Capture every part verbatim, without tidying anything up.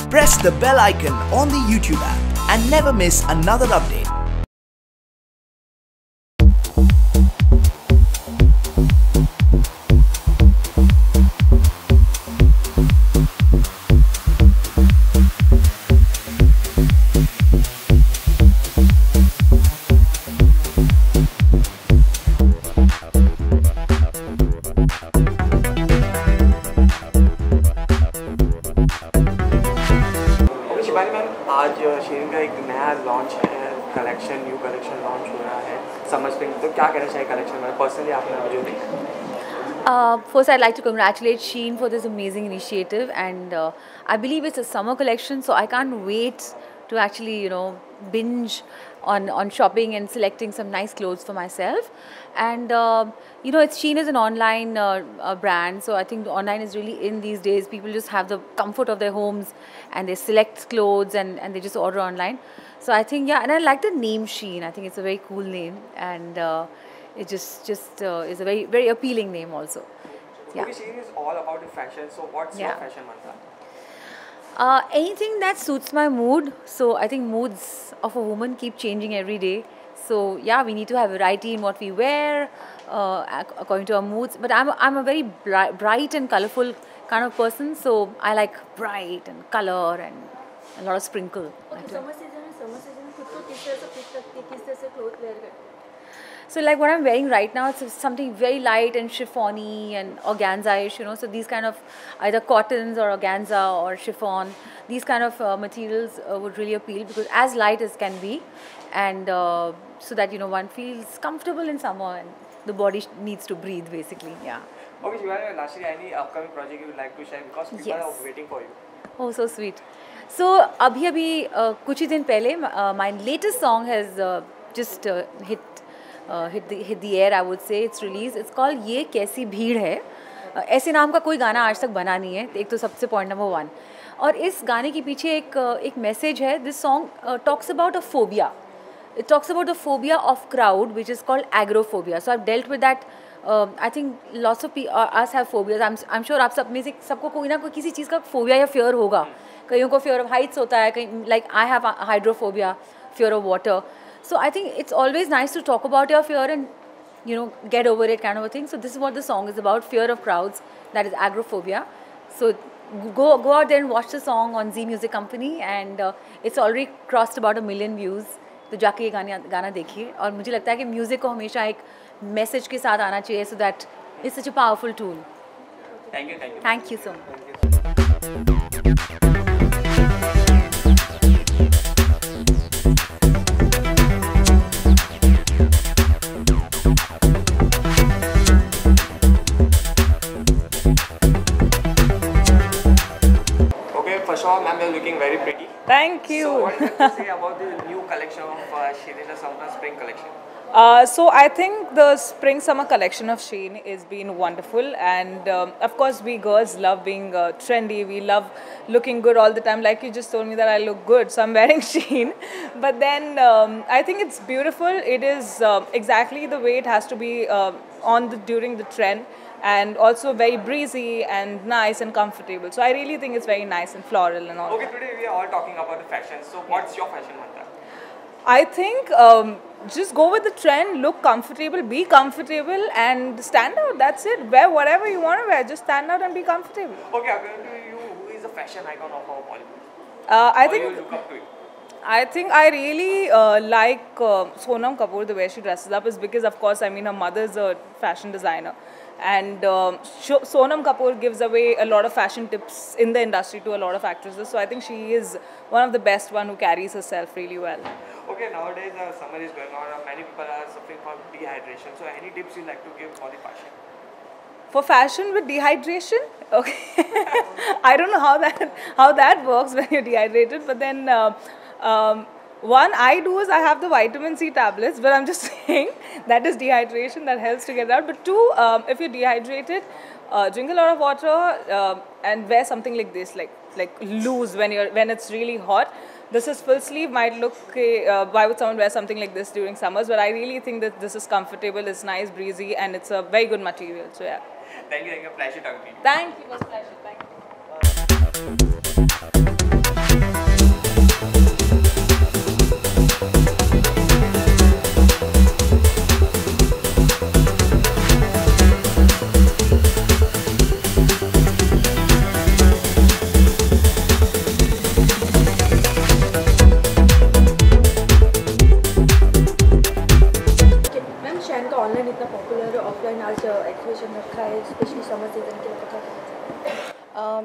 Press the bell icon on the YouTube app and never miss another update. Shivani ma'am, आज Shein का एक नया launch है, collection new collection launch हो रहा है समर स्प्रिंग, तो क्या कहना चाहिए कलेक्शन में पर्सनली आपने मुझे देखा? Uh, first, I'd like to congratulate SHEIN for this amazing initiative, and uh, I believe it's a summer collection, so I can't wait to actually, you know, binge on on shopping and selecting some nice clothes for myself. And uh, you know, it's SHEIN is an online uh, uh, brand, so I think online is really in these days. People just have the comfort of their homes, and they select clothes and and they just order online. So I think, yeah, and I like the name SHEIN. I think it's a very cool name, and uh, it just just uh, is a very very appealing name also. Yeah. Movie SHEIN is all about the fashion. So what's Yeah. your fashion mantra? Uh, anything that suits my mood. So I think moods of a woman keep changing every day. So yeah, we need to have variety in what we wear uh, ac- according to our moods. But I'm I'm a very bri- bright and colorful kind of person. So I like bright and color and a lot of sprinkle. Okay, summer season में summer season में खुद को किस तरह से fit रखती है, किस तरह से clothes wear करती है? So like what I'm wearing right now, it's something very light and chiffony and organza-ish, you know. So these kind of either cottons or organza or chiffon, these kind of uh, materials uh, would really appeal because as light as can be, and uh, so that, you know, one feels comfortable in summer and the body sh- needs to breathe basically. Yeah. Okay, Shivani, lastly, any upcoming project you would like to share because people Yes. are waiting for you. Oh, so sweet. So अभी अभी uh, कुछ ही दिन पहले uh, my latest song has uh, just uh, hit uh, hit the hit the air. I would say it's released. It's called ये कैसी भीड़ है. uh, ऐसे नाम का कोई गाना आज तक बना नहीं है. एक तो सबसे point number one. और इस गाने के पीछे एक uh, एक message है. This song uh, talks about a phobia. It talks about the phobia of crowd, which is called agoraphobia. So I've dealt with that. Uh, I think lots of people, uh, us have phobias. I'm I'm sure आप सब में से सबको कोई ना कोई किसी चीज़ का phobia या fear होगा. कईयों को fear of heights होता है. कहीं like I have a hydrophobia, fear of water. So I think it's always nice to talk about your fear and, you know, get over it kind of a thing. So this is what the song is about: fear of crowds. That is agoraphobia. So go go out there and watch the song on Z Music Company, and uh, it's already crossed about a million views. तो जाके ये गाना गाना देखिए और मुझे लगता है कि म्यूज़िक को हमेशा एक मैसेज के साथ आना चाहिए so that it's such a powerful tool. Thank you, thank you. Thank you so much. Okay, first of all, ma'am, you're looking very pretty. Thank you. So what do you have to say about the new collection of uh, SHEIN, the summer spring collection? Uh, so I think the spring summer collection of SHEIN is been wonderful, and um, of course we girls love being uh, trendy. We love looking good all the time. Like you just told me that I look good, so I'm wearing SHEIN. But then um, I think it's beautiful. It is uh, exactly the way it has to be uh, on the during the trend, and also very breezy and nice and comfortable. So I really think it's very nice and floral and all. Okay, today we are all talking about the fashion. So what's your fashion mantra? I think um, just go with the trend, look comfortable, be comfortable, and stand out. That's it. Wear whatever you want to wear. Just stand out and be comfortable. Okay, according to you, who is the fashion icon of our Bollywood? Uh, I Or think you look up to it? I think I really uh, like uh, Sonam Kapoor, the way she dresses up, is because, of course, I mean, her mother's a fashion designer. And um, Sh- Sonam Kapoor gives away a lot of fashion tips in the industry to a lot of actresses. So I think she is one of the best one who carries herself really well. Okay, nowadays uh, summer is going on. Uh, many people are suffering from dehydration. So any tips you like to give for the fashion? For fashion with dehydration, okay. I don't know how that how that works when you're dehydrated, but then uh, um, one I do is I have the vitamin C tablets, but I'm just saying that is dehydration that helps to get out. But two, um, if you're dehydrated, uh, drink a lot of water uh, and wear something like this, like like loose when you're when it's really hot. This is full sleeve, might look, uh, why would someone wear something like this during summers? But I really think that this is comfortable, it's nice, breezy, and it's a very good material. So yeah. Thank you, thank you. Pleasure talking to you. Thank you, it was a pleasure. Thank you.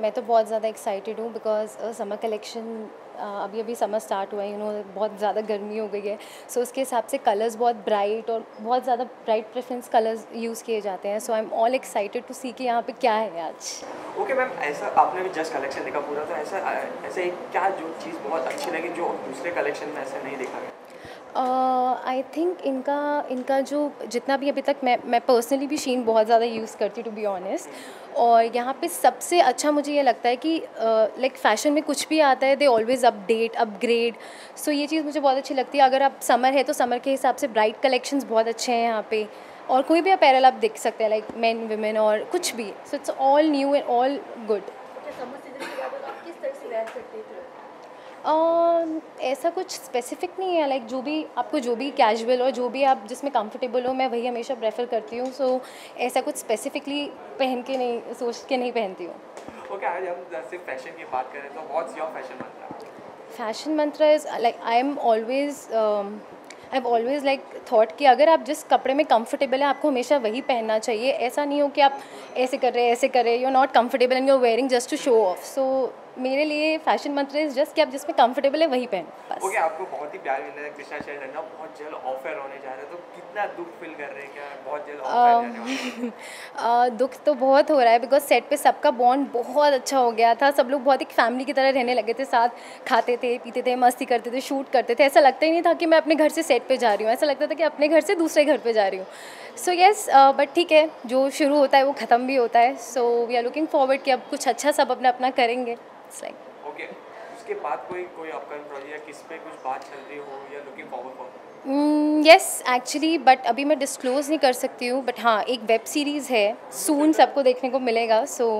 मैं तो बहुत ज़्यादा excited हूँ because summer collection अभी अभी summer start हुआ है, you know बहुत ज़्यादा गर्मी हो गई है. सो so, उसके हिसाब से कलर्स बहुत ब्राइट और बहुत ज़्यादा ब्राइट प्रेफरेंस कलर्स यूज़ किए जाते हैं. So I am all excited to see कि यहाँ पे क्या है आज. ओके मैम, ऐसा आपने भी जस्ट कलेक्शन देखा पूरा, तो ऐसा ऐसे एक क्या जो चीज़ बहुत अच्छी लगी जो दूसरे कलेक्शन में ऐसा नहीं देखा गया? आई uh, थिंक इनका इनका जो जितना भी अभी तक मैं मैं पर्सनली भी शीन बहुत ज़्यादा यूज़ करती हूँ टू बी ऑनेस्ट. और यहाँ पे सबसे अच्छा मुझे ये लगता है कि लाइक uh, फैशन में कुछ भी आता है they always update upgrade. So ये चीज़ मुझे बहुत अच्छी लगती है. अगर आप समर है तो समर के हिसाब से ब्राइट कलेक्शंस बहुत अच्छे हैं यहाँ पे. और कोई भी अपैरल आप देख सकते हैं लाइक मेन वुमेन और कुछ भी. So it's all new and all good. Summer season के बाद आप किस तरह से वेयर करते थे? Uh, ऐसा कुछ स्पेसिफिक नहीं है. लाइक like, जो भी आपको जो भी कैजुअल और जो भी आप जिसमें कंफर्टेबल हो मैं वही हमेशा प्रेफर करती हूँ. सो so, ऐसा कुछ स्पेसिफिकली पहन के नहीं सोच के नहीं पहनती हूँ. ओके, आज हम सिर्फ फैशन की बात करें तो what's your fashion mantra? Fashion mantra is like I am always I have always like thought कि अगर आप जिस कपड़े में कंफर्टेबल है आपको हमेशा वही पहनना चाहिए. ऐसा नहीं हो कि आप ऐसे कर रहे हैं ऐसे कर रहे हैं, you are not comfortable and you are wearing just to show off. So मेरे लिए फैशन मंत्र इज जस्ट कि आप जिसमें कंफर्टेबल है वही पहन बस. ओके, आपको बहुत ही प्यार मिल रहा है. कृष्णा शेर रन्ना बहुत जल्द ऑफर होने जा रहा है, तो कितना दुख फील कर रहे हैं? क्या बहुत जल्द ऑफर? दुख तो बहुत हो रहा है बिकॉज सेट पे सबका बॉन्ड बहुत अच्छा हो गया था. सब लोग बहुत एक फैमिली की तरह रहने लगे थे, साथ खाते थे पीते थे मस्ती करते थे शूट करते थे. ऐसा लगता ही नहीं था कि मैं अपने घर से सेट पे जा रही हूँ, ऐसा लगता था कि अपने घर से दूसरे घर पे जा रही हूँ. सो येस, बट ठीक है, जो शुरू होता है वो ख़त्म भी होता है. So we are looking forward कि अब कुछ अच्छा सब अपना अपना करेंगे. इट्स लाइक ओके, उसके बाद कोई कोई अपकमिंग प्रोजेक्ट या किस पे कुछ बात चल रही हो या looking forward for? Yes actually, but अभी मैं डिस्क्लोज़ नहीं कर सकती हूँ. बट हाँ, एक वेब सीरीज़ है, सून सबको देखने को मिलेगा. So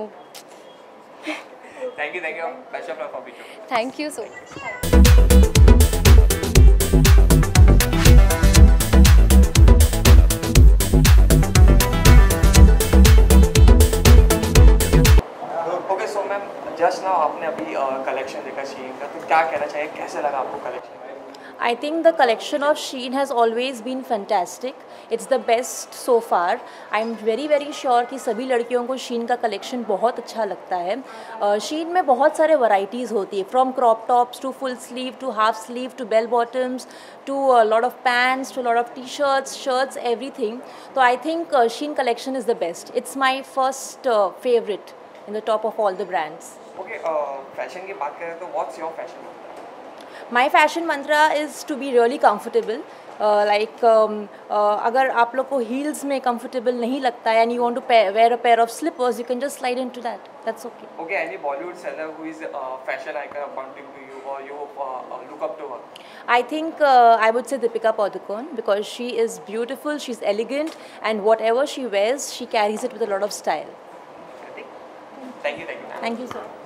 thank you thank you best of luck for beach. Thank you so much. Just ना आपने अभी कलेक्शन देखा शीन का, तो क्या कहना चाहिए, कैसे लगा आपको collection? I think the collection of SHEIN has always been fantastic. It's the best so far. I'm very very sure कि सभी लड़कियों को SHEIN का collection बहुत अच्छा लगता है. uh, SHEIN में बहुत सारे varieties होती है, from crop tops to full sleeve to half sleeve to bell bottoms to a lot of pants to a lot of t-shirts, shirts, everything. So I think uh, SHEIN collection is the best. It's my first uh, favorite in the top of all the brands. Okay, fashion की बात करें तो what's your fashion mantra? My fashion mantra is to be really comfortable. Uh, like um, uh, अगर आप लोग को heels में comfortable नहीं लगता है and you want to pair, wear a pair of slippers, you can just slide into that. That's okay. Okay, any Bollywood celeb who is a uh, fashion icon according to you or you uh, uh, look up to her? I think uh, I would say Deepika Padukone because she is beautiful, she's elegant, and whatever she wears, she carries it with a lot of style. Thank you, thank you. Thank you, sir.